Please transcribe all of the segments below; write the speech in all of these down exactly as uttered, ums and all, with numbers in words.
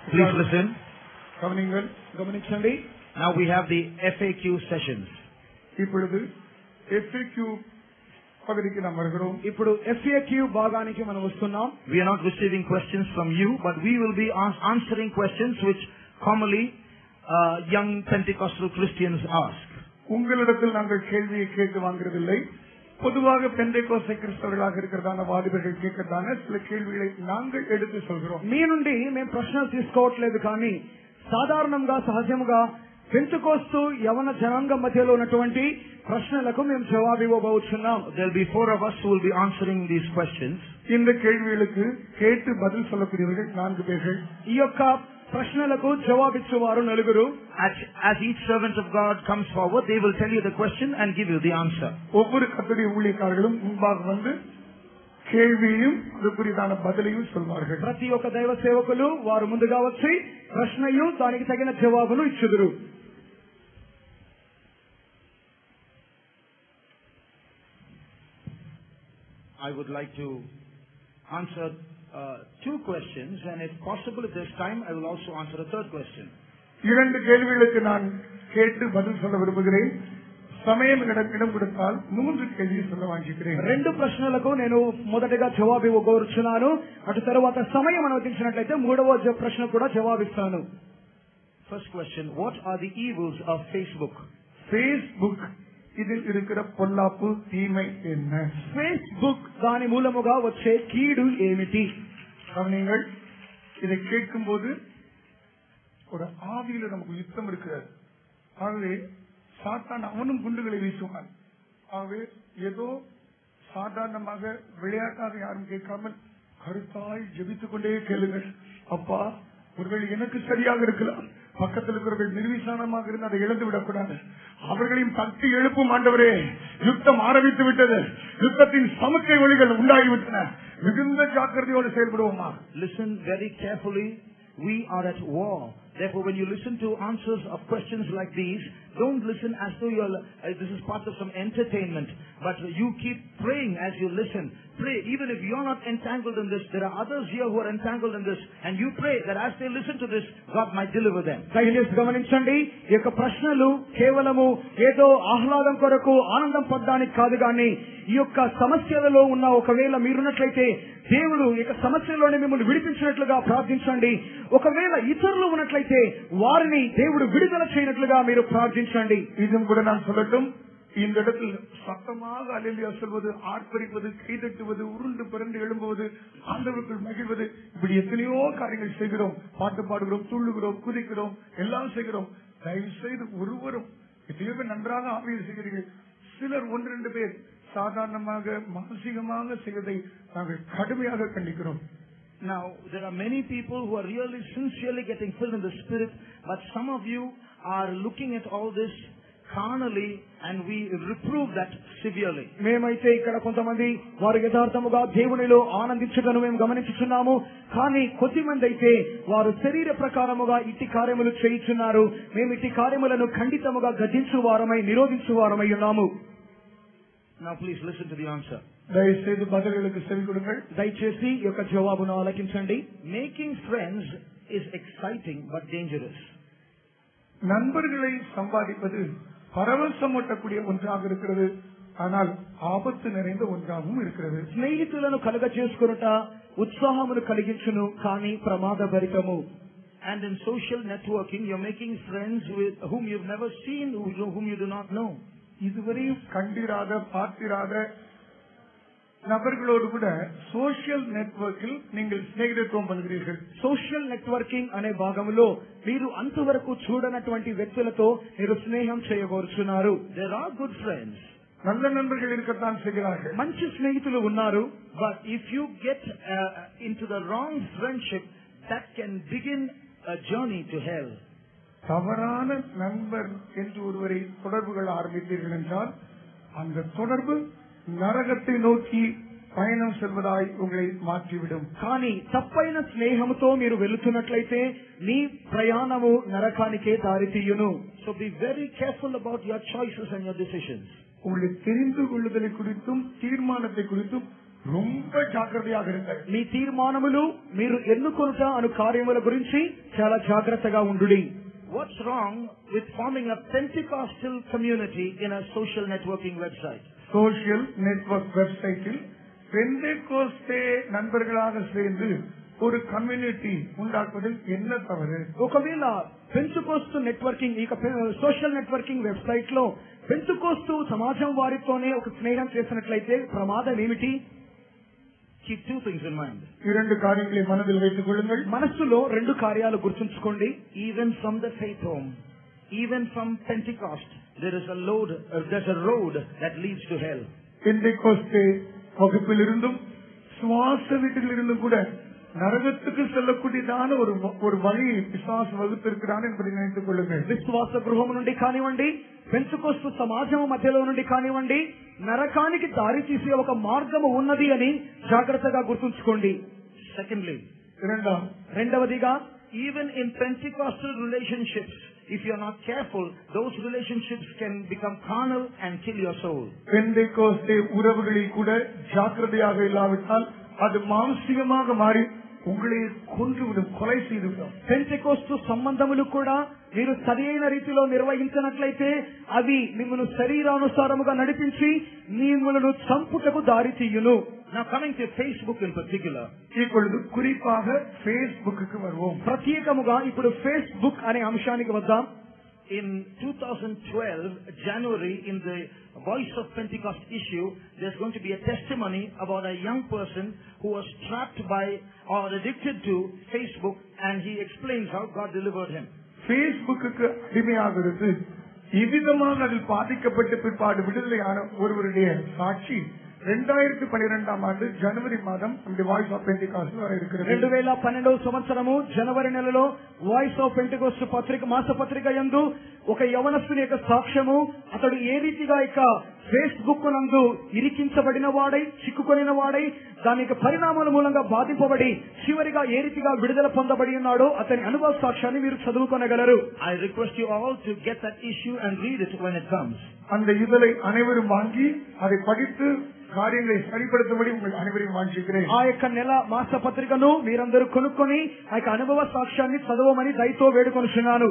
Please listen. கவனிங்கள் கவனிச்சண்டி. Now we have the F A Q sessions. இப்பொழுது F A Q పగడికి நாம் வருகிறோம். ఇప్పుడు F A Q భాగానికి మనం వస్తున్నాం. We are not receiving questions from you, but we will be answering questions which commonly uh, young Pentecostal Christians ask. உங்களிடத்தில் நாங்கள் கேள்வியை கேட்டு வாங்குறதில்லை. பொதுவாக பெந்தேகோஸ்தே கிறிஸ்தவர்களாக இருக்கிறதான வாலிபர்கள் கேட்கறதான சில கேள்விகளை நாங்கள் எடுத்து சொல்கிறோம். మీ నుండి మేము ప్రశ్నలు తీసుకోవట్లేదు, కానీ సాధారణంగా సహజముగా పెంతెకోస్తు యవన జనాంగం మధ్యలో ఉన్నటువంటి ప్రశ్నలకు మేము జవాబు ఇవ్వబోతున్నాం. There will be four of us who will be answering these questions. இந்த கேள்விகளுக்கு கேட்டு பதில் சொல்லக்கூடியவர்கள் நான்கு பேர்கள். ఈ యొక్క ప్రశ్నలకు జవాబిచ్చేవారు నలుగురు. As, as each servant of God comes forward, they will tell you the question and give you the answer. ஒவ்வொரு கர்த்தருடைய ஊழியக்காரர்களும் முன்பாக வந்து கேள்வியும் அதுக்குரிதான பதிலையும் சொல்வார்கள். ప్రతి ఒక్క దైవ సేవకులు వారు ముందుగా వచ్చి ప్రశ్నయు దానికి తగిన జవాబును ఇచ్చుదురు. I would like to answer uh, two questions, and if possible, if there's time, I will also answer a third question. இரண்டு கேள்விகளுக்கு நான் கேட்டு பதில் சொல்ல விரும்புகிறேன். సమయం ఇடம் கொடுத்தால் మూడు కేజీ சொல்ல வாங்கிக்கிறேன். రెండు ప్రశ్నలకు నేను మొదటగా జవాబు ఇవ్వగోరుచున్నాను. అటు తర్వాత సమయం అనుమతించినట్లయితే మూడవ ప్రశ్న కూడా జవాబిస్తాను. First question: What are the evils of Facebook? Facebook இதில் இருக்கிற பொல்லாப்பு தீமை என்ன? ஃபேஸ்புக் దాని మూలముగా వచ్చే కీడు ఏమిటి? கவனிங்கள், இதை கேட்கும் போது ஒரு ஆவியில நமக்கு யுத்தம் இருக்கிறது. ஆகவே சாத்தான் அவனும் குண்டுகளை வீசுவான். ஆகவே ஏதோ சாதாரணமாக விளையாட்டாக யாரும் கேட்காமல் கருத்தாய் ஜெபித்துக் கொண்டே கேளுங்கள். அப்பா, ஒருவேளை எனக்கு சரியாக இருக்கலாம், பக்கத்தில் இருக்கிறவர்கள் நிர்விசானமாக இருந்து அதை இழந்து விடக்கூடாது. அவர்களையும் தட்டி எழுப்பும் ஆண்டவரே, யுத்தம் ஆரம்பித்து விட்டது, யுத்தத்தின் சமுக்கை ஒளிகள் உண்டாகிவிட்டன, மிகுந்த ஜாக்கிரதையோடு செயல்படுவோமா? Listen very carefully. We are at war. Therefore, when you listen to answers of questions like these, don't listen as though you're, uh, this is part of some entertainment. But you keep praying as you listen. Pray, even if you're not entangled in this, there are others here who are entangled in this. And you pray that as they listen to this, God might deliver them. దయచేసి గమనించండి, ఈ యొక్క ప్రశ్నలు కేవలము ఏదో ఆహ్లాదం కొరకు ఆనందం పడడానికి కాదు, కానీ ఈ యొక్క సమస్యలలో ఉన్న ఒకవేళ మీరున్నట్లయితే దేవుడు ఈ యొక్క సమస్యలోనే మిమ్మల్ని విడిపించినట్లుగా ప్రార్థించండి. ఒకవేళ ఇతరులు ఉన్నట్లయితే వారిని దేవుడు విడుదల చేయనట్లుగా మీరు ప్రార్థించండి. இதுவும் கூட நான் சொல்லட்டும், இந்த இடத்தில் சத்தமாக அல்லேலூயா சொல்வது, ஆர்ப்பரிப்பது, கைதட்டுவது, உருண்டு பிறண்டு எழும்புவது, ஆண்டவருக்குள் மகிழ்வது, இப்படி எத்தனையோ காரியங்கள் செய்கிறோம். பாட்டு பாடுகிறோம், துள்ளுகிறோம், குதிக்கிறோம், எல்லாம் செய்கிறோம். தயவு செய்து ஒருவரும் எத்தனையோ நன்றாக ஆவியில் செய்கிறீர்கள். சிலர் ஒன்று ரெண்டு பேர் சாதாரணமாக மானசீகமாக செய்வதை நாங்கள் கடுமையாக கண்டிக்கிறோம். Now, there are many people who are really sincerely getting filled in the Spirit, but some of you are looking at all this carnally, and we reprove that severely. మేమైతే ఇక్కడ కొంతమంది వారు యథార్థముగా దేవునిలో ఆనందించగను మేము గమనించుచున్నాము, కానీ కొద్దిమంది అయితే వారు శరీర ప్రకారముగా ఇట్టి కార్యములు చేయుచున్నారు. మేము ఇట్టి కార్యములను ఖండితముగా గద్దించు వారమై నిరోధించు వారమై ఉన్నాము. Now please listen to the answer. దయచేసి బదులకు సెవి కొడుங்கள். దయచేసి ఈ యొక్క జవాబును ఆలకించండి. Making friends is exciting but dangerous. நண்பர்களை சம்பாதிப்பது பரவசமூட்டக்கூடிய ஒன்றாக இருக்கிறது, ஆனால் ஆபத்து நிறைந்த ஒன்றாகவும் இருக்கிறது. స్నేహితులను కలుగ చేసుకొనుట ఉత్సాహమును కలిగించును, కానీ ప్రమాదభరితము. And in social networking, you're making friends with whom you've never seen, whom you do not know. இதுவரையும் கண்டிராத பார்த்திராத நபர்களோடு கூட సోషల్ నెట్వర్కింగ్ நீங்கள் స్నేహితుత్వం பண்ணுகிறீர்கள். సోషల్ నెట్వర్కింగ్ అనే భాగంలో మీరు అంతవరకు చూడనటువంటి వ్యక్తులతో మీరు స్నేహం చేయగోరుచున్నారు. There are good friends. நல்ல நண்பர்கள் இருக்கத்தான் செய்கிறார்கள். మంచి స్నేహితులు ఉన్నారు. But if you get uh, into the wrong friendship, that can begin a journey to hell. தவறான நண்பர் என்று ஒருவரை தொடர்புகள் ஆரம்பித்தீர்கள் என்றால் அந்த தொடர்பு నరకத்தை నోకి పయనం సెల్వదాయి ఉங்களை మార్చివిடும். కానీ తప్పైన స్నేహముతో మీరు వెళ్తున్నట్లయితే నీ ప్రయాణము నరకానికే దారి తీయును. So be very careful about your choices and your decisions. உங்களை தெரிந்து கொள்ளுதலை குறித்தும் தீர்மானத்தை குறித்தும் ரொம்ப జాగ్రత్తగా இருங்கள். మీ తీర్మానములు మీరు ఎన్నుకొనుట అను కార్యముల గురించి చాలా జాగ్రత్తగా ఉండుడి. What's wrong with forming a Pentecostal community in a social networking website? Social network வெப்சைட்டில் பெந்தேகோஸ்தே நண்பர்களாக சேர்ந்து ஒரு కమ్యూనిటీ ఉండాకువదిల్ ఎన్న తవరు? ఒకవేళ పెంతుకోస్తు నెట్వర్కింగ్ ఇక సోషల్ నెట్వర్కింగ్ వెబ్సైట్ లో పెంతుకోస్తు సమాజం వారితోనే ఒక స్నేహం చేసినట్లయితే ప్రమాదం ఏమిటి? Keep two things in mind. ఈ రెండు కార్యాలు మనసులో పెట్టుకోండి. మనసులో రెండు కార్యాలు గుర్తుంచుకోండి. Even from the faith home, even from Pentecost, there is a load, uh, there's a road that leads to hell. Pentecost வகுப்பிலிருந்தும் சுவாச வீட்டிலிருந்தும் கூட నరకத்துக்கு செல்லக்கூடியதான ஒரு ஒரு வழியை విశ్వాస వగుపిరుకురాను என்பதை நினைத்துக் கொள்ளுங்கள். విశ్వాస గృహం నుండి కానివ్వండి, పెంతుకోస్తు సమాజం మధ్యలో నుండి కానివ్వండి, నరకానికి దారి తీసే ఒక మార్గము ఉన్నది అని జాగ్రత్తగా గుర్తుంచుకోండి. Secondly, రెండవదిగా, even in Pentecostal relationships, if you are not careful, those relationships can become carnal and kill your soul. Pentecost உறவுகளில் கூட ஜாக்கிரதையாக இல்லாவிட்டால் அது மாம்சீகமாக மாறி உங்களை கொன்றுவிடும், కొలై செய்துவிடும். పెంటెకోస్తు సంబంధములు కూడా మీరు సరైన రీతిలో నిర్వహించినట్లయితే అవి మిమ్మల్ని శరీరానుసారముగా నడిపించి మిమ్మల్ని చంపుటకు దారి తీయును. Now coming to Facebook in particular, ఇప్పుడు குறிப்பாக ఫేస్బుక్ కు வருவோம். ప్రత్యేకముగా ఇప్పుడు ఫేస్బుక్ అనే అంశానికి వద్దాం. In twenty twelve, January, in the Voice of Pentecost issue, there's going to be a testimony about a young person who was trapped by or addicted to Facebook, and he explains how God delivered him. Facebook க்கு அடிமையாக இருந்து இவ்விதமாக அதில் பாதிக்கப்பட்ட பிற்பாடு விடுதலையான ஒருவருடைய சாட்சி రెండాయిరத்தி పన్నెండాం and జనవరి మాసం అంటే వాయిస్ ఆఫ్ పెంటెకోస్ట్ లో இருக்கிறது. రెండు వేల పన్నెండవ సంవత్సరము జనవరి నెలలో వాయిస్ ఆఫ్ పెంటెకోస్ట్ పత్రిక మాస పత్రిక యందు ఒక యవనస్తుని యొక్క సాక్ష్యము, అతడు ఏ రీతిగా ఇక ఫేస్బుక్ నందు ఇరికించబడిన వాడై చిక్కుకొనిన వాడై దాని యొక్క పరిణామాల మూలంగా బాధింపబడి చివరిగా ఏ రీతిగా విడుదల పొందబడి ఉన్నాడో అతని అనుభవ సాక్ష్యాన్ని మీరు చదువుకొనగలరు. I request you all to get that issue and read it when it comes. அந்த இதழை அனைவரும் வாங்கி அதை படித்து కార్యాన్ని సరిపడుతుబడి ఉங்கள் అனைవரையும் వాంఛిக்கிறேன். ఆ యొక్క నెల మాస పత్రికను మీరందరూ కొనుక్కొని ఆ యొక్క అనుభవ సాక్ష్యాన్ని చదవమని దయతో వేడుకొనుచున్నాను.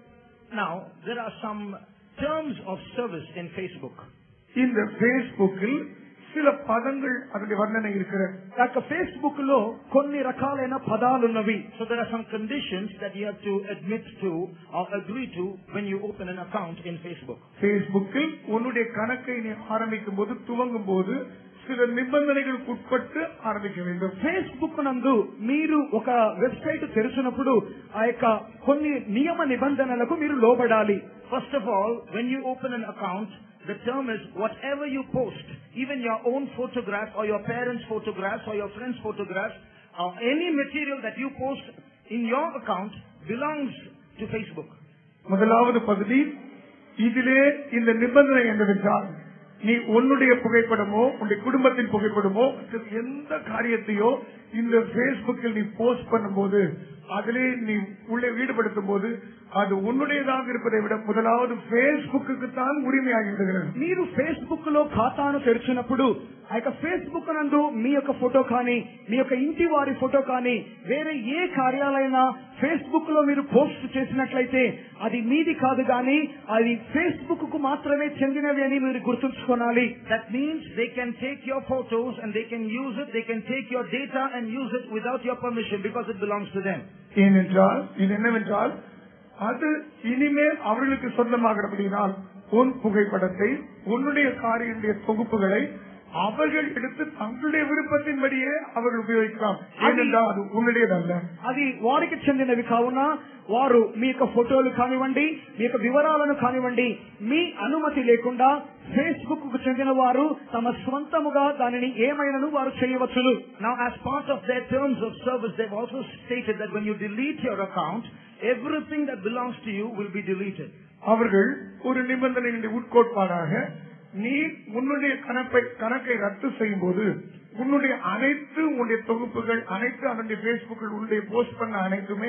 Now there are some terms of service in Facebook. இந்த ఫేస్బుక్కిல் சில పదங்கள் அதனுடைய வர்ணனை இருக்கிறது. ఆ యొక్క ఫేస్బుక్ లో కొన్ని రకాలైన పదాలు ఉన్నవి. So there are some conditions that you have to admit to or agree to when you open an account in Facebook. ஃபேஸ்புக்கில் உன்னுடைய கணக்கை நீ ஆரம்பிக்கும் போது துவங்கும் போது சில నిబంధనలకు ఉட்பட்டு ఆరంభించ வேண்டும். ఫేస్బుక్ నందు మీరు ఒక వెబ్సైట్ తెరిచినప్పుడు ఆ యొక్క కొన్ని నియమ నిబంధనలకు మీరు లోబడాలి. First of all, when you open an account, the term is whatever you post, even your own photograph or your parents' photographs or your friends' photographs or any material that you post in your account belongs to Facebook. முதலாவது பகுதி இதிலே இந்த நிபந்தனை என்னவென்றால், நீ உன்னுடைய புகைப்படமோ உன்னுடைய குடும்பத்தின் புகைப்படமோ எந்த காரியத்தையோ இந்த ஃபேஸ்புக்கில் நீ போஸ்ட் பண்ணும்போது அதிலே நீ உள்ளே ஈடுபடுத்தும் போது అది ఉన్నుడేదాగా இருப்பதை విட முதலாவது ఫేస్బుక్ தான் ఉరిమయాగి విడుகிறது. మీరు ఫేస్బుక్ లో ఖాతాను తెరిచినప్పుడు ఆ యొక్క ఫేస్బుక్ నందు మీ యొక్క ఫోటో కానీ మీ యొక్క ఇంటి వారి ఫోటో కానీ వేరే ఏ కార్యాలైనా ఫేస్బుక్ లో మీరు పోస్ట్ చేసినట్లయితే అది మీది కాదు గాని అది ఫేస్బుక్ కు మాత్రమే చెందినవి అని మీరు గుర్తుంచుకోవాలి. That means they can take your photos and they can use it, they can take your data and use it without your permission because it belongs to them. ஏனென்றால் இது என்னவென்றால் அது இனிமேல் அவர்களுக்கு சொந்தமாகிறபடியால் உன் புகைப்படத்தை உன்னுடைய காரியங்களுடைய தொகுப்புகளை அவர்கள் எடுத்து தங்களுடைய விருப்பத்தின்படியே அவர்கள் ఉపయోగించலாம். ఏనెందుకంటే అది ఉన్నదేదల్ల, అది వారికి చెందినవి కావున వారు మీ యొక్క ఫోటోలు కానివ్వండి మీ యొక్క వివరాలను కానివ్వండి మీ అనుమతి లేకుండా ఫేస్బుక్ కు చెందిన వారు తమ స్వంతముగా దానిని ఏమైనాను వారు చేయవచ్చును. Now as part of their terms of service, they've also stated that when you delete your account, everything that belongs to you will be deleted. அவர்கள் ஒரு நிபந்தனையின் உட்கோட்பாடாக நீ உன்னுடைய கணக்கை கணக்கை ரத்து செய்யும் போது உன்னுடைய அனைத்து உன்னுடைய தொகுப்புகள் அனைத்து அதனுடைய பேஸ்புக்கில் உன்னுடைய போஸ்ட் பண்ண அனைத்துமே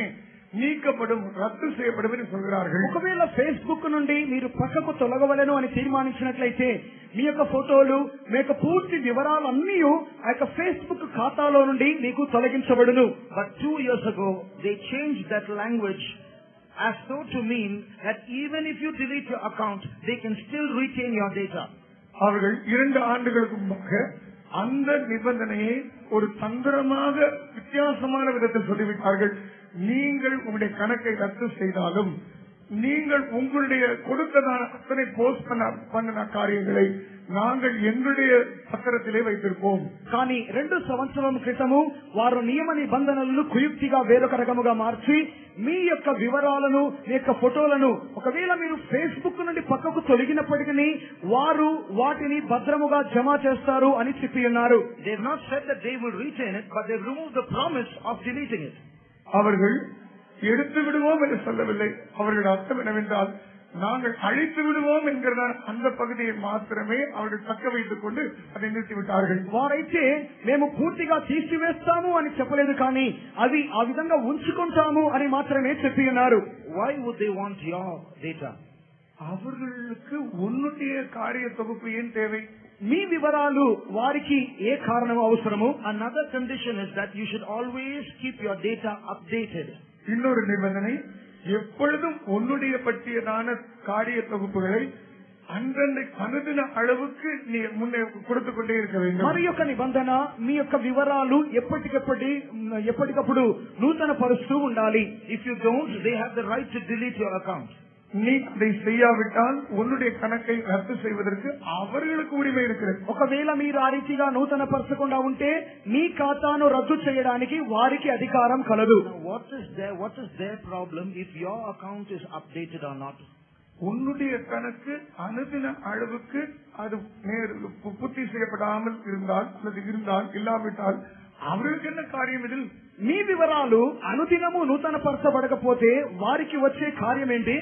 நீக்கப்படும், ரத்து செய்யப்படும் என்று சொல்கிறார்கள். ఒకవేళ ఫేస్బుక్ నుండి మీరు పక్కకు తొలగవలను అని తీర్మానించినట్లయితే మీ యొక్క ఫోటోలు మీ యొక్క పూర్తి వివరాలు అన్నీ ఆ యొక్క ఫేస్బుక్ ఖాతాలో నుండి మీకు తొలగించబడును. But two years ago, they changed that language as though to mean that even if you delete your account, they can still retain your data. அவர்கள் இரண்டு ஆண்டுகளுக்கு முன்பாக அந்த நிபந்தனையை ஒரு தந்திரமாக வித்தியாசமான விதத்தில் சொல்லிவிட்டார்கள். நீங்கள் உங்களுடைய கணக்கை ரத்து செய்தாலும் நீங்கள் உங்களுடைய கொடுத்ததான அத்தனை போஸ்ட் பண்ண பண்ணின காரியங்களை நாங்கள் எங்களுடைய పత్రத்திலே வைத்திருப்போம். కానీ రెండు సంవత్సరాల క్రితము వారు నియమ నిబంధనలను కుయుక్తిగా వేరొక రకముగా మార్చి మీ యొక్క వివరాలను మీ యొక్క ఫోటోలను ఒకవేళ మీరు ఫేస్బుక్ నుండి పక్కకు తొలగినప్పటికీ వారు వాటిని భద్రముగా జమ చేస్తారు అని చెప్పి ఉన్నారు. They have not said that they will retain it, but they have removed the promise of deleting it. அவர்கள் எடுத்து விடுவோம் என்று சொல்லவில்லை. அவர்கள் அர்த்தம் என்னவென்றால் நாங்கள் அழித்து விடுவோம் என்கிற அந்த பகுதியை மாத்திரமே அவர்கள் தக்க வைத்துக் கொண்டு அதை நிறுத்திவிட்டார்கள். వారైతే మేము పూర్తిగా తీసివేస్తాము అని చెప్పలేదు, కానీ అది ఆ విధంగా ఉంచుకుంటాము అని మాత్రమే చెప్పి ఉన్నారు. Why would they want your data? அவர்களுக்கு உன்னுடைய காரிய தொகுப்பு ஏன் தேவை? మీ వివరాలు వారికి ఏ కారణం అవసరము? Another condition is that you should always keep your data updated. இன்னொரு நிபந்தனை, எப்பொழுதும் உன்னுடைய பற்றியதான காரிய தொகுப்புகளை அன்றன்றை அனுதின அளவுக்கு நீ முன்னே கொடுத்துக் கொண்டே இருக்க வேண்டும். మరి యొక్క నిబంధన మీ యొక్క వివరాలు ఎప్పటికప్పటి ఎప్పటికప్పుడు నూతన పరుస్తూ ఉండాలి. If you don't, they have the right to delete your account. நீ அதை செய்யாவிட்டால் உன்னுடைய கணக்கை ரத்து செய்வதற்கு அவர்களுக்கு உரிமை இருக்கிறது. ఒకవేళ మీరు ఆ రీతిగా నూతన పరచకుండా ఉంటే మీ ఖాతాను రద్దు చేయడానికి వారికి అధికారం కలదు. What is their what is their problem if your account is updated or not? உன்னுடைய கணக்கு அனுதின அளவுக்கு அது பூர்த்தி செய்யப்படாமல் இருந்தால் அல்லது இருந்தால் இல்லாவிட்டால் அவர்களுக்கு என்ன காரியம் இதில்? మీ వివరాలు అనుదినము నూతన పరచబడకపోతే వారికి వచ్చే కార్యం ఏంటి?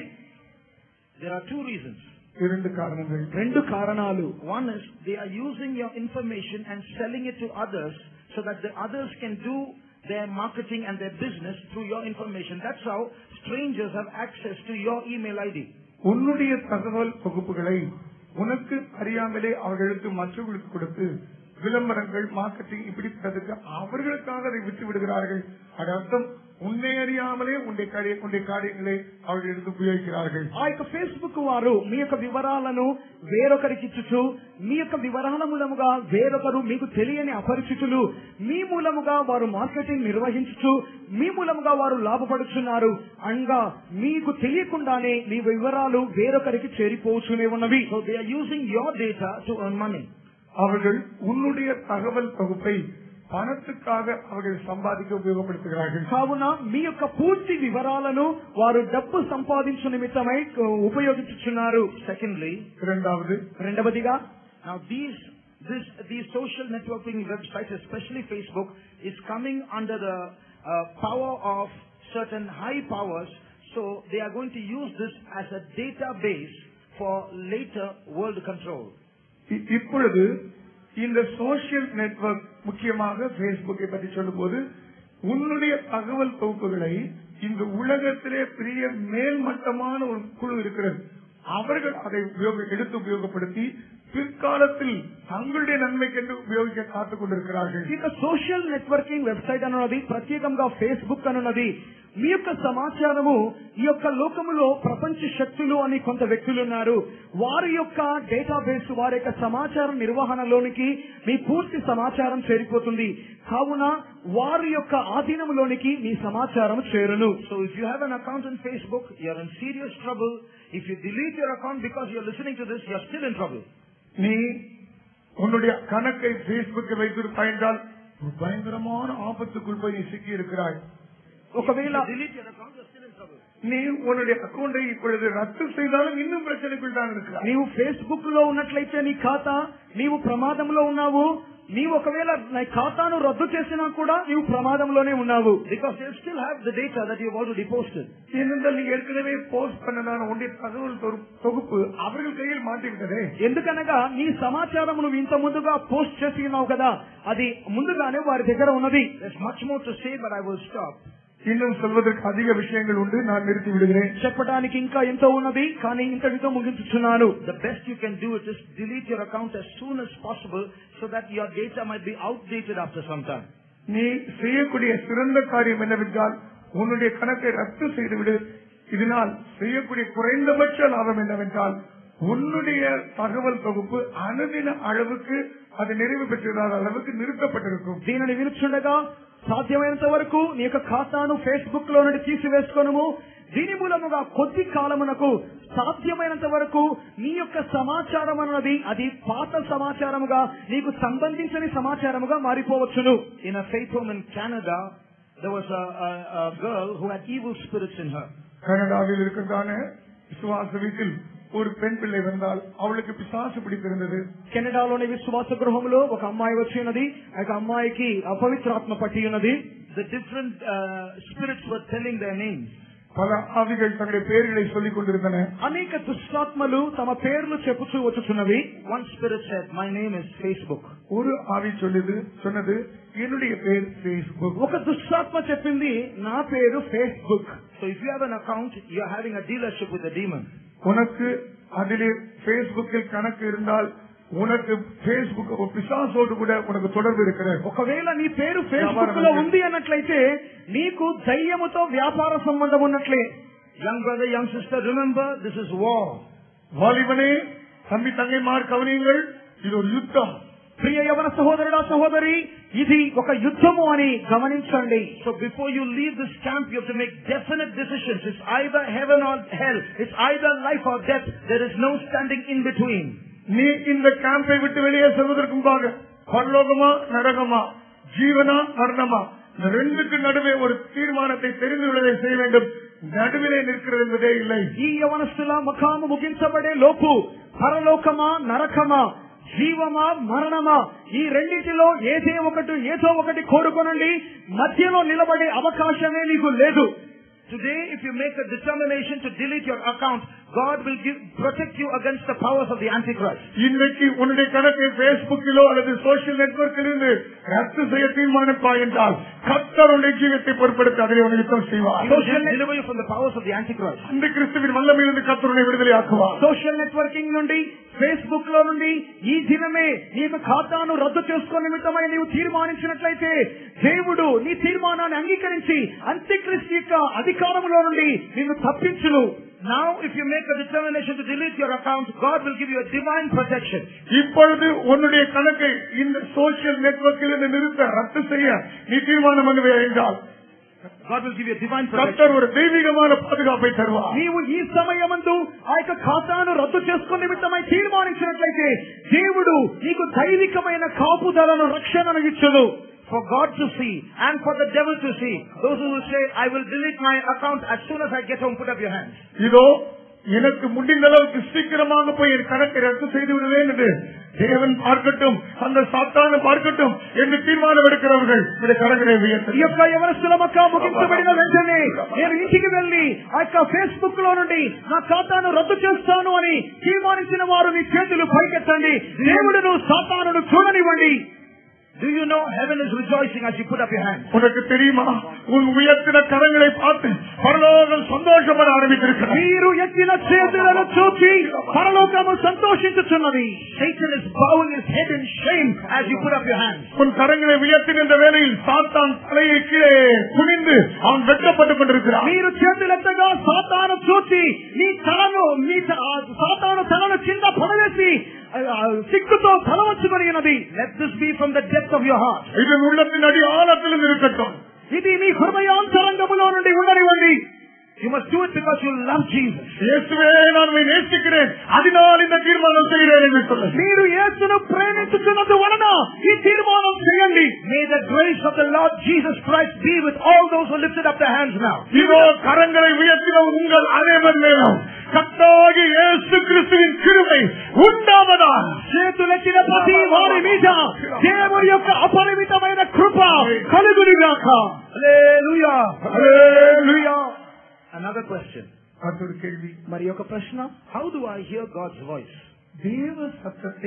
There are two reasons. இரண்டு காரணங்கள். రెండు కారణాలు. One is they are using your information and selling it to others so that the others can do their marketing and their business through your information. That's how strangers have access to your email I D. உன்னுடைய தகவல் தொகுப்புகளை உனக்கு அறியாமலே அவர்களுக்கு மற்றவர்களுக்கு கொடுத்து விளம்பரங்கள் marketing இப்படிப்பட்டதுக்கு அவர்களுக்காக அதை விட்டு விடுகிறார்கள். அது அர்த்தம் உன்னை அறியாமலே உன்னுடைய காரியங்களை அவர்கள் எடுத்து ఉపయోగించాர்கள். ఆ యొక్క ఫేస్బుక్ వారు మీ యొక్క వివరాలను వేరొకరికి ఇచ్చుచు మీ యొక్క వివరాల మూలముగా వేరొకరు మీకు తెలియని అపరిచితులు మీ మూలముగా వారు మార్కెటింగ్ నిర్వహించుచు మీ మూలముగా వారు లాభపడుచున్నారు. అనగా మీకు తెలియకుండానే మీ వివరాలు వేరొకరికి చేరిపోవచ్చునే ఉన్నవి. So they are using your data to earn money. அவர்கள் உன்னுடைய தகவல் தொகுப்பை பணத்துக்காக அவர்கள் சம்பாதிக்க உபயோகப்படுத்துகிறார்கள். కావున మీ యొక్క పూర్తి వివరాలను వారు డబ్బు సంపాదించు నిమిత్తమై ఉపయోగించుచున్నారు. Secondly, இரண்டாவது రెండవదిగా, now these this these social networking websites, especially Facebook, is coming under the uh, power of certain high powers. So they are going to use this as a database for later world control. இப்பொழுது இந்த social network, முக்கியமாக பேஸ்புக்கை பற்றி சொல்லும் போது, உன்னுடைய தகவல் தொகுப்புகளை இந்த உலகத்திலே பெரிய மேல்மட்டமான ஒரு குழு இருக்கிறது. அவர்கள் அதை எடுத்து உபயோகப்படுத்தி பிற்காலத்தில் தங்களுடைய నన్மைకెందు ఉపయోగించే కాத்துக் கொண்டிருக்கிறார்கள். ఇక సోషల్ నెట్వర్కింగ్ వెబ్సైట్ అన్నది ప్రత్యేకంగా ఫేస్బుక్ అన్నది మీ యొక్క సమాచారము ఈ యొక్క లోకములో ప్రపంచ శక్తులు అని కొంత వ్యక్తులు ఉన్నారు. వారి యొక్క డేటాబేస్, వారి యొక్క సమాచార నిర్వహణలోనికి మీ పూర్తి సమాచారం చేరిపోతుంది. కావున వారి యొక్క ఆధీనంలోనికి మీ సమాచారం చేరును. So if you have an account on Facebook, you are in serious trouble. If you delete your account because you are listening to this, you are still in trouble. நீ உன்னுடைய கணக்கை பேஸ்புக்கை வைத்திருப்பாய் என்றால் பயங்கரமான ஆபத்துக்குள் போய் நீ சிக்கி இருக்கிறாய். ఒకవేళ நீ உன்னுடைய அக்கௌண்டை இப்பொழுது ரத்து செய்தாலும் இன்னும் பிரச்சனைக்குள் தான் இருக்கிறாய். నీవు ఫేస్బుక్ లో ఉన్నట్లయితే నీ ఖాతా నీవు ప్రమాదంలో ఉన్నావు. నీవు ఒకవేళ నీ ఖాతాను రద్దు చేసినా కూడా నీవు ప్రమాదంలోనే ఉన్నావు. Because they still have the data that you have already posted. ஏனென்றால் நீ ஏற்கனவே போஸ்ட் பண்ணதான உன்னுடைய தகவல் தொகுப்பு அவர்கள் கையில் மாட்டிவிட்டதே. ఎందుకనగా నీ సమాచారం నువ్వు ఇంత ముందుగా పోస్ట్ చేసి ఉన్నావు కదా, అది ముందుగానే వారి దగ్గర ఉన్నది. There's much more to say, but I will stop. இன்னும் சொல்வதற்கு அதிக விஷயங்கள் உண்டு, நான் நிறுத்தி விடுகிறேன். చెప్పడానికి ఇంకా ఎంతో ఉన్నది, కానీ ఇంతటితో ముగించుచున్నాను. The best you can do is just delete your account as soon as possible so that your data might be outdated after some time. நீ செய்யக்கூடிய சிறந்த காரியம் என்னவென்றால் உன்னுடைய கணக்கை ரத்து செய்துவிடு. இதனால் செய்யக்கூடிய குறைந்தபட்ச லாபம் என்னவென்றால் உன்னுடைய தகவல் தொகுப்பு அனுதின அளவுக்கு அது நிறைவு பெற்றதான அளவுக்கு நிறுத்தப்பட்டிருக்கும். దీనిని వినుచుండగా సాధ్యమైనంత వరకు నీ యొక్క ఖాతాను ఫేస్బుక్ లో నుండి తీసివేసుకొనుము. దీని మూలముగా కొద్ది కాలమునకు సాధ్యమైనంత వరకు నీ యొక్క సమాచారం అన్నది అది పాత సమాచారముగా నీకు సంబంధించని సమాచారముగా మారిపోవచ్చును. In a faith home in Canada, there was a, a, a girl who had evil spirits in her. கனடாவில் இருக்கின்றான விசுவாச வீட்டில் ஒரு பெண் பிள்ளை வந்தால் அவளுக்கு பிசாசு பிடித்திருந்தது. కెనడాలోని విశ్వాస గృహంలో ఒక అమ్మాయి వచ్చినది. ఆ అమ్మాయికి అపవిత్రాత్మ పట్టి ఉన్నది. The different uh, spirits were telling their names. పల ఆవిகள் తమ పేర్களை சொல்லிக் கொண்டிருந்தன. అనేక దుష్టాత్మలు తమ పేర్లు చెప్పుచూ వచ్చుచున్నవి. One spirit said, "My name is Facebook." ஒரு ஆவி சொல்லுது சொன்னது என்னுடைய పేరు Facebook. ఒక దుష్టాత్మ చెప్పింది నా పేరు Facebook. So if you have an account, you are having a dealership with the demon. உனக்கு அதிலே Facebookil கணக்கு இருந்தால் உனக்கு Facebook பிசாசோடு கூட உனக்கு தொடர்பு இருக்கிறது. ఒకవేళ నీ పేరు ఫేస్బుక్ లో ఉంది అన్నట్లయితే నీకు దయ్యముతో వ్యాపార సంబంధం ఉన్నట్లే. Young brother, young sister, remember this is war. వాలిబనే తమ్మి తంగైమార్ కవనీయుங்கள் ఇది ఒక యుద్ధం. ప్రియ యవన సహోదరుడా సహోదరి, ఇది ఒక యుద్ధము అని గమనించండి. So before you leave this camp, you have to make definite decisions. It's either heaven or hell. It's either life or death. There is no standing in between. நீ இந்த கேம்பை விட்டு வெளியே செல்வதற்கு முன்பாக பரலோகமா நரகமா ஜீவனா மரணமா இந்த ரெண்டுக்கு நடுவே ஒரு தீர்மானத்தை தெரிந்து விடுவதை செய்ய வேண்டும். నడువిలే నిற்கிறது என்பதே இல்லை. ఈ యవనస్తుల ముఖాము ముగించబడే లోపు పరలోకమా నరకమా జీవమా మరణమా ఈ రెండింటిలో ఏదే ఒకటి ఏదో ఒకటి కోరుకోనండి. మధ్యలో నిలబడే అవకాశమే నీకు లేదు. Today, if you make a determination to delete your account, God will give, protect you against the powers of the Antichrist. இன்னைக்கு உன்னுடைய கணக்கை Facebookலோ அல்லது சோஷியல் நெட்வொர்க்கில் இருந்து ரத்து செய்ய தீர்மானிப்பாய் என்றால் கர்த்தர் உன்னுடைய ஜீவத்தை பொறுப்படுத்த அதிலே உன்னை யுத்தம் செய்வார். He will deliver you from the powers of the Antichrist. அந்த கிறிஸ்துவின் வல்லமையிலிருந்து கர்த்தர் உன்னை விடுதலை ஆக்குவார். సోషల్ నెట్వర్కింగ్ నుండి ఫేస్బుక్ లో నుండి ఈ దినమే నీకు ఖాతాను రద్దు చేసుకునే నిమిత్తమై నీవు తీర్మానించినట్లయితే దేవుడు నీ తీర్మానాన్ని అంగీకరించి అంత్యక్రీస్తు యొక్క అధికారంలో నుండి నిన్ను తప్పించును. Now, if you make a determination to delete your account, God will give you a divine protection. இப்பொழுது உன்னுடைய கணக்கை இந்த சோஷியல் நெட்வொர்க்கில் இருந்து நிறுத்த ரத்து செய்ய நீ தீர்மானம் பண்ணுவே என்றால் God will give you a divine protection. கர்த்தர் ஒரு தெய்வீகமான பாதுகாப்பை தருவார். నీవు ఈ సమయమందు ఆ యొక్క ఖాతాను రద్దు చేసుకునే నిమిత్తమై తీర్మానించినట్లయితే దేవుడు నీకు దైవికమైన కాపుదలను రక్షణను ఇచ్చును. For God to see and for the devil to see. Those who will say, "I will delete my account as soon as I get home," put up your hands. இதோ எனக்கு முடிந்த அளவுக்கு சீக்கிரமாக போய் என் கணக்கை ரத்து செய்து விடுவேன் என்று தேவன் பார்க்கட்டும், அந்த சாத்தானை பார்க்கட்டும் என்று தீர்மானம் எடுக்கிறவர்கள் இந்த கரங்களை உயர்த்த. ఈ యొక్క యవనస్తుల మక్క ముగించబడిన వెంటనే నేను ఇంటికి వెళ్లి ఆ యొక్క ఫేస్బుక్ లో నుండి నా ఖాతాను రద్దు చేస్తాను అని తీర్మానించిన వారు మీ చేతులు పైకెత్తండి. దేవుడును సాతానును చూడనివ్వండి. Do you know heaven is rejoicing as you put up your hands? உனக்கு தெரியுமா உன் உயர்த்தின கரங்களை பார்த்து பரலோகம் சந்தோஷப்பட ஆரம்பித்திருக்கிறது. మీరు ఎత్తిన చేతులను చూసి పరలోకము సంతోషించుచున్నది. Satan is bowing his head in shame as you put up your hands. உன் கரங்களை உயர்த்தின வேளையில் சாத்தான் தலையை கீழே குனிந்து அவன் வெட்கப்பட்டுக் கொண்டிருக்கிறான். మీరు చేతులెత్తగా సాతాను చూసి నీ తలను మీ సాతాను తలను కింద పడవేసి సిగ్గుతో తల వంచుకొని ఉన్నది. Let this be from the depth of your heart. ఇది உள்ளத்தின் அடி ஆழத்தில் இருக்கட்டும். ఇది నీ హృదయాంతరంగములో నుండి ఉండనివ్వండి. You must do it because you love Jesus. இயேசுவே நான் உம்மை நேசிக்கிறேன், அதனால் இந்த தீர்மானம் செய்கிறேன் என்று சொல்லுங்கள். మీరు యేసును ప్రేమించుచున్నందు వలన ఈ తీర్మానం చేయండి. May the grace of the Lord Jesus Christ be with all those who lifted up their hands now. இதோ கரங்களை உயர்த்தின உங்கள் அனைவர் மேலும் கர்த்தராகிய இயேசு கிறிஸ்துவின் கிருபை உண்டாவதாக. చేతులెత్తిన ప్రతి వారి మీద దేవుని యొక్క అపరిమితమైన కృప కలుగునుగాక. Hallelujah. Hallelujah. Another question. மற்றொரு கேள்வி. మరి ఒక ప్రశ్న, how do I hear God's voice? தேவ சத்தத்தை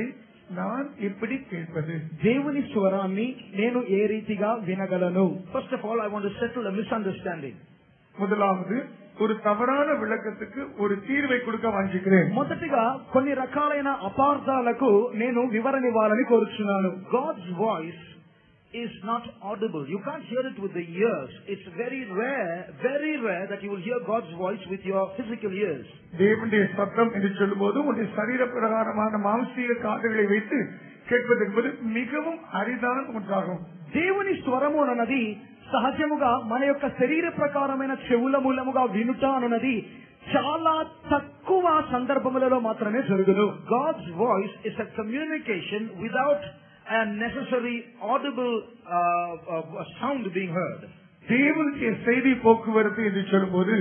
நான் எப்படி கேட்பது? దేవుని స్వరాన్ని నేను ఏ రీతిగా వినగలను? First of all, I want to settle a misunderstanding. முதலாவது, ஒரு தவறான விளக்கத்துக்கு ஒரு தீர்வை கொடுக்க வாஞ்சிக்கிறேன். మొదటిగా కొన్ని రకాలైన అపార్థాలకు నేను వివరణ ఇవ్వాలని కోరుచున్నాను. God's voice is not audible. You can't hear it with the ears. It's very rare, very rare that you will hear God's voice with your physical ears. தேவனுடைய சத்தம் என்று சொல்லும்போது உன்னுடைய சரீர பிரகாரமான மாம்சீக காதுகளை வைத்து கேட்பது என்பது மிகவும் அரிதான ஒன்றாகும். దేవుని స్వరము అన్నది సహజముగా మన యొక్క శరీర ప్రకారమైన చెవుల మూలముగా వినుట అన్నది చాలా తక్కువ సందర్భములలో మాత్రమే జరుగును. God's voice is a communication without a necessary audible uh, uh, sound being heard. தேவனுடைய செய்தி போக்குவரத்து என்று சொல்லும்போது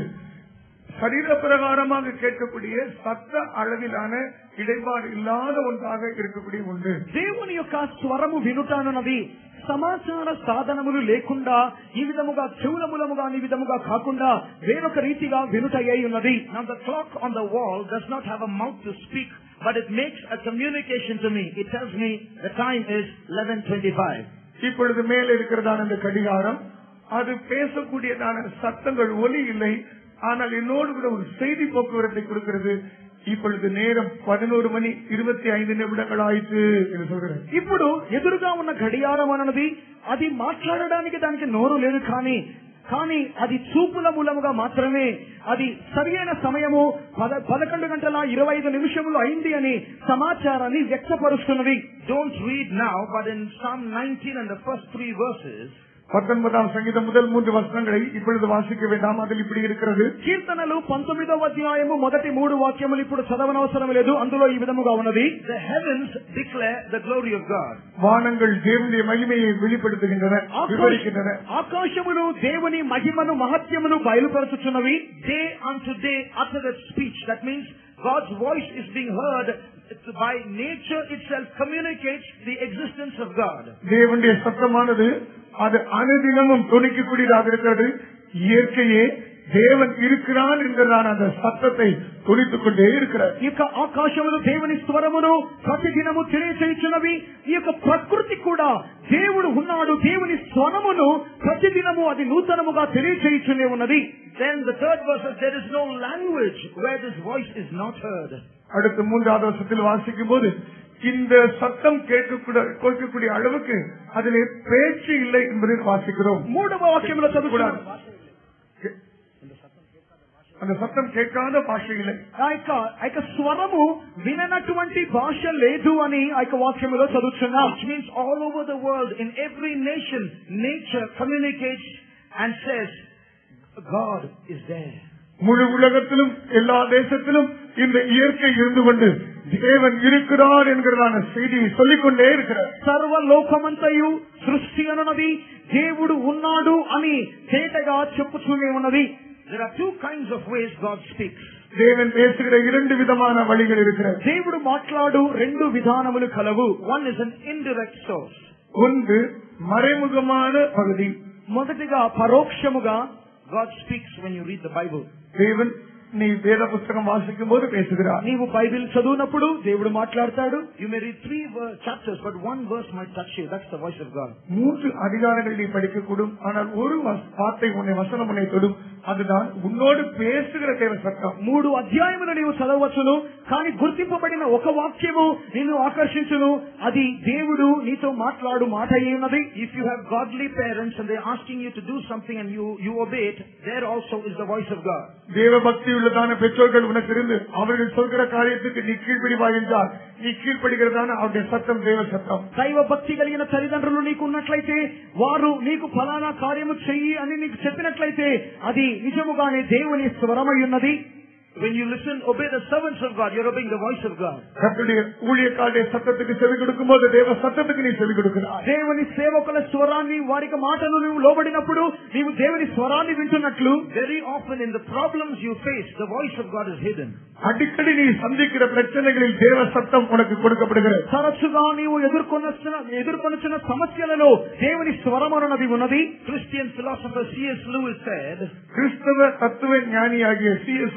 சரீர பிரகாரமாக கேட்கக்கூடிய சத்த அளவிலான இடைபாடு இல்லாத ஒன்றாக இருக்கக்கூடிய ஒன்று. దేవుని యొక్క స్వరము వినుట అన్నది సమాచార సాధనములు లేకుండా ఈ విధముగా చెవుల మూలముగా ఈ విధముగా కాకుండా వేరొక రీతిగా వినుట అయి ఉన్నది. Now the clock on the wall does not have a mouth to speak, but it makes a communication to me. It tells me the time is eleven twenty-five. இப்பொழுது மேலே இருக்கிறதான இந்த கடிகாரம் அது பேசக்கூடியதான சத்தங்கள் ஒலி இல்லை, ஆனால் என்னோடு கூட ஒரு செய்தி போக்குவரத்தை கொடுக்கிறது. இப்பொழுது நேரம் பதினோரு மணி இருபத்தி ஐந்து నిమిషాలు ஆயிற்று என்று சொல்கிறேன். ఇప్పుడు ఎదురుగా ఉన్న గడియారం అన్నది అది మాట్లాడడానికి దానికి నోరు లేదు, కానీ కానీ అది చూపుల మూలముగా మాత్రమే అది సరైన సమయము పదకొండు గంటల ఇరవై ఐదు నిమిషములు అయింది అని సమాచారాన్ని వ్యక్తపరుస్తున్నది. Don't read now, but in Psalm nineteen and the first three verses, பத்தொன்பதாம் சங்கீதம் முதல் மூன்று வசனங்களை இப்பொழுது வாசிக்க வேண்டாம், அதில் இப்படி இருக்கிறது. కీర్తనలు పంతొమ్మిదవ అధ్యాయము మొదటి మూడు వాక్యములు ఇప్పుడు చదవనవసరం లేదు, అందులో ఈ విధముగా ఉన్నది. The heavens declare the glory of God. వానங்கள் దేవుని మహిమயை வெளிப்படுத்துகின்றன, వివరిக்கின்றன. ఆకాశములు దేవుని మహిమను మహత్యమును బయలుపరచుచున్నవి. Day unto day uttereth speech. That means God's voice is being heard. By nature itself communicates the existence of God. தேவனுடைய சத்தமானது அது அனுதினமும் துணிக்கக்கூடியதாக இருக்கிறது. இயற்கையே தேவன் இருக்கிறான் என்கிறதான அந்த சத்தத்தை துணித்துக் கொண்டே இருக்கிறார். ఈ యొక్క ఆకాశములు దేవుని స్వరమును ప్రతిదినము తెలియచేయుచున్నవి. ఈ యొక్క ప్రకృతి కూడా దేవుడు ఉన్నాడు, దేవుని స్వరమును ప్రతిదినము అది నూతనముగా తెలియచేయుచునే ఉన్నది. Then the third verse says there is no language where this voice is not heard. அடுத்த மூன்றாவது வருஷத்தில் வாசிக்கும் போது இந்த சத்தம் கேட்கக்கூடிய அளவுக்கு அதிலே பேச்சு இல்லை என்பதை வாசிக்கிறோம். மூடவ வாக்கியములో చదువుకున్నాం, அந்த சத்தம் கேட்காத భాష இல்லை. ఆ యొక్క స్వరము విననటువంటి భాష లేదు అని ఆ యొక్క వాక్యములో చదువుతున్నాం. Which means all over the world, in every nation, nature communicates and says God is there. முழு உலகத்திலும் எல்லா தேசத்திலும் இந்த இயற்கை இருந்து கொண்டு தேவன் இருக்கிறார் என்கிறதான செய்தியை சொல்லிக்கொண்டே இருக்கிறார். సర్వ లోకమంతయు సృష్టి అనున్నది దేవుడు ఉన్నాడు అని తేటగా చెప్పుతూనే ఉన్నది. There are two kinds of ways God speaks. தேவன் பேசுகிற இரண்டு விதமான வழிகள் இருக்கிறது. దేవుడు మాట్లాడు రెండు విధానములు కలవు. One is an indirect source. ஒன்று மறைமுகமான பகுதி. మొదటిగా పరోక్షముగా God speaks when you read the Bible. தேவன் நீ வேத புத்தகம் வாசிக்கும் போது பேசுகிறார். నీవు బైబిల్ చదువునప్పుడు దేవుడు మాట్లాడతాడు. You may read three chapters, but one verse might touch you. That's the voice of God. மூன்று அதிகாரங்கள் நீ படிக்கக்கூடும், ஆனால் ஒரு வார்த்தை உன்னை வசனம் உன்னை தொடும், அதுதான் உன்னோடு பேசுகிற தேவ சத்தம். మూడు అధ్యాయములు నీవు చదవచ్చును, కానీ గుర్తింపబడిన ఒక వాక్యము నిన్ను ఆకర్షించును, అది దేవుడు నీతో మాట్లాడు మాట అయ్యున్నది. If you have godly parents and they're asking you to do something and you you obey it, there also is the voice of God. தேவ பக்தி உள்ளதான பெற்றோர்கள் உனக்கு இருந்து அவர்கள் சொல்கிற காரியத்துக்கு நீ கீழ்ப்படிவாய் என்றால் நீ கீழ்ப்படுகிறதான அவருடைய சத்தம் தேவ சத்தம். దైవ భక్తి కలిగిన తల్లిదండ్రులు నీకు ఉన్నట్లయితే వారు నీకు ఫలానా కార్యము చెయ్యి అని నీకు చెప్పినట్లయితే అది నిజముగానే దేవుని స్వరమై ఉన్నది. When you listen, obey the servants of God, you're obeying the voice of God. கர்த்தருடைய ஊழியக்காரருடைய சத்தத்துக்கு செவி கொடுக்கும்போது தேவ சத்தத்துக்கு நீ செவி கொடுக்கிறாய். దేవుని సేవకుల స్వరాన్ని వారికి మాటను నువ్వు లోబడినప్పుడు నీవు దేవుని స్వరాన్ని వింటున్నట్లు. Very often in the problems you face, the voice of God is hidden. அடிக்கடி நீ சந்திக்கிற பிரச்சனைகளில் தேவ சத்தம் உனக்கு கொடுக்கப்படுகிறது. తరచుగా నీవు ఎదుర్కొన్న ఎదుర్కొన్న సమస్యలలో దేవుని స్వరం అన్నది ఉన్నది. Christian philosopher C S Lewis said, கிறிஸ்தவ தத்துவ ஞானியாகிய C S Lewis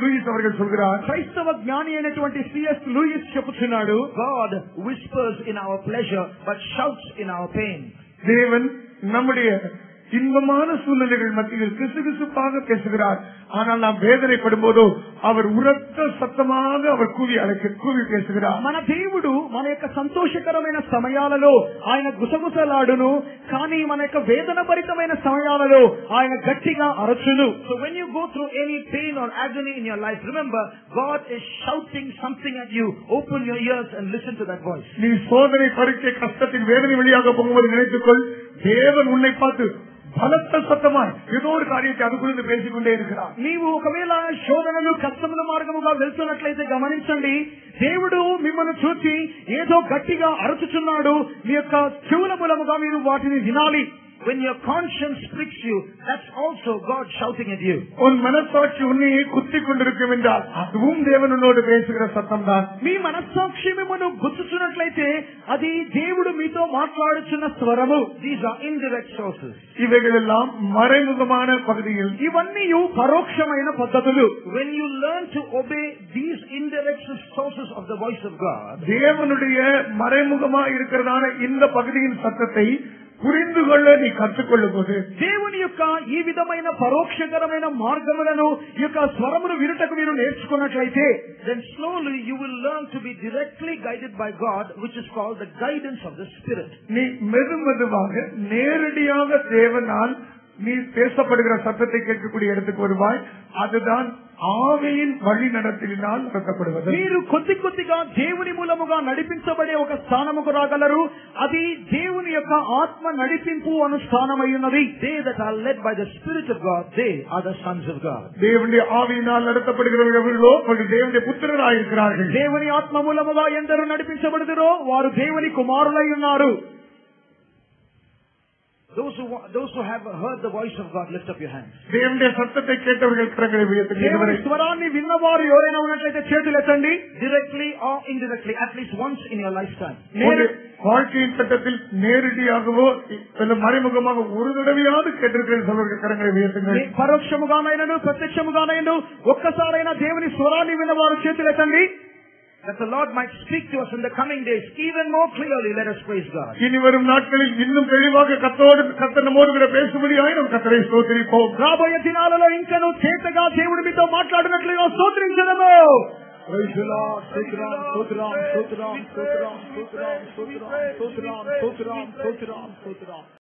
లూయిస్ அவர்கள் சொல்கிறார், క్రైస్తవ జ్ఞాని అయినటువంటి సిఎస్ లూయిస్ చెప్పుచున్నాడు, God whispers in our pleasure but shouts in our pain. தேவன் நம்முடைய இன்பமான சூழ்நிலைகள் மத்தியில் கிசுகிசுப்பாக பேசுகிறார். ஆனால் நாம் வேதனைப்படும் போதோ அவர் உரத்த சத்தமாக அவர் கூவி அழைக்க கூவி பேசுகிறார். మన దేవుడు మన యొక్క సంతోషకరమైన సమయాలలో ఆయన గుసగుసలాడును, కానీ మన యొక్క వేదన భరితమైన సమయాలలో ఆయన గట్టిగా అరచును. So when you go through any pain or agony in your life, remember God is shouting something at you. Open your ears and listen to that voice. நீ சோதனை பரீட்சை கஷ்டத்தின் வேதனை வழியாக போகும்போது நினைத்துக்கொள், தேவன் உன்னை பார்த்து బలత్త సత్తమాయ్ ఏదో ఒక కార్యத்தை అది గురించి పేసికొండే இருக்கிறார். నీవు ఒకవేళ శోధనలు కష్టముల మార్గముగా వెళ్తున్నట్లయితే గమనించండి, దేవుడు మిమ్మల్ని చూసి ఏదో గట్టిగా అరుచుచున్నాడు. మీ యొక్క చెవుల మూలముగా మీరు వాటిని వినాలి. When your conscience pricks you, that's also God shouting at you. உன் మనస్సాక్షి உன்னை குத்திக் கொண்டிருக்கும் என்றால் அதுவும் தேவன் உன்னோடு பேசுகிற சத்தம் தான். మీ మనస్సాక్షి మిమ్మల్ని గుచ్చుచున్నట్లయితే అది దేవుడు మీతో మాట్లాడుచున్న స్వరము. These are indirect sources. ఇవేగెల్లాం మறைముఖமான పద్ధతులు. ఇవన్నీ పరోక్షమైన పద్ధతులు. When you learn to obey these indirect sources of the voice of God, தேவனுடைய மறைமுகமாக இருக்கிறதான இந்த பகுதியின் சத்தத்தை புரிந்து கொள்ள நீ కట్టుకొల్లు పోతే, దేవుని యొక్క ఈ విధమైన పరోక్షకరమైన మార్గములను ఈ యొక్క స్వరమును వినుటకు మీరు నేర్చుకున్నట్లయితే, then slowly you will learn to be directly guided by God, which is called the guidance of the Spirit. நீ மெது மெதுவாக நேரடியாக தேவனால் நீ பேசப்படுகிற சத்தத்தை கேட்கக்கூடிய இடத்துக்கு வருவாய். அதுதான் ఆవిயின் వழி நடத்தினால் நடத்தப்படுவது. మీరు కొద్ది కొద్దిగా దేవుని మూలముగా నడిపించబడే ఒక స్థానముకు రాగలరు. అది దేవుని యొక్క ఆత్మ నడిపింపు అను స్థానమై ఉన్నది. They that are led by the Spirit of God, they are the sons of God. దేవుని ఆవిயினால் நடத்தப்படுகிறவர்களோ அவர்கள் தேவனுடைய புத்திரராய் இருக்கிறார்கள். దేవుని ఆత్మ మూలముగా ఎందరూ నడిపించబడుదురో వారు దేవుని కుమారులై ఉన్నారు. Those who those who have heard the voice of God, lift up your hands. దేవుని సత్తத்தை కేటవர்கள் కరங்களை ఉయర్తి. దేవుని స్వరాన్ని విన్నవారు ఎవరైనా ఉన్నట్లయితే చేతులు ఎత్తండి. Directly or indirectly, at least once in your lifetime. வாழ்க்கையின் சட்டத்தில் நேரடியாகவோ இல்ல மறைமுகமாக ஒரு தடவையாவது கேட்டிருக்கிற சொல்வர்கள் கரங்களை உயர்த்துங்கள். పరోక్షముగానైనను ప్రత్యక్షముగానైనను ఒక్కసారైనా దేవుని స్వరాన్ని విన్నవారు చేతులు ఎత్తండి. That the Lord might speak to us in the coming days even more clearly. Let us praise God. இனி வரும் நாட்களில் இன்னும் தெளிவாக கர்த்தரோடு கர்த்தர் நம்மோடு கூட பேசும்படியாய் நாம் கர்த்தரை స్తోత్రిப்போம். రాబోయే దినాలలో ఇంకను చేతగా దేవుడు మీతో మాట్లాడినట్లుగా స్తోత్రించడము. Praise the Lord. స్తోత్రం స్తోత్రం స్తోత్రం స్తోత్రం స్తోత్రం స్తోత్రం స్తోత్రం స్తోత్రం స్తోత్రం స్తోత్రం.